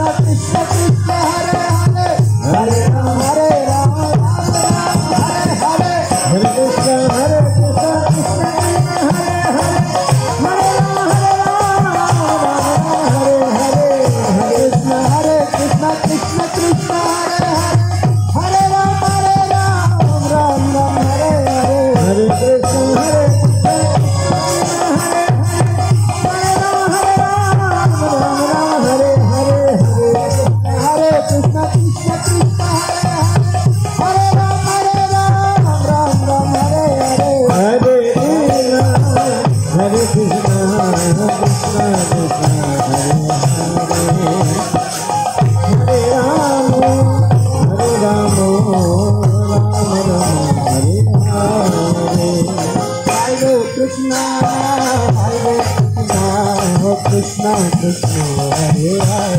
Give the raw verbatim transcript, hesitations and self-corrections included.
Krishna Krishna Hare Hare Hare Ram Hare Ram Ram Ram Hare Hare Hare Krishna Hare Krishna Krishna Krishna Hare Hare Hare Ram Hare Ram Ram Ram Hare Hare Hare Krishna Hare Krishna Krishna Krishna Hare Hare Hare Ram Hare Ram Ram Ram Hare Hare Hare Krishna Hare Krishna Krishna Hare Hare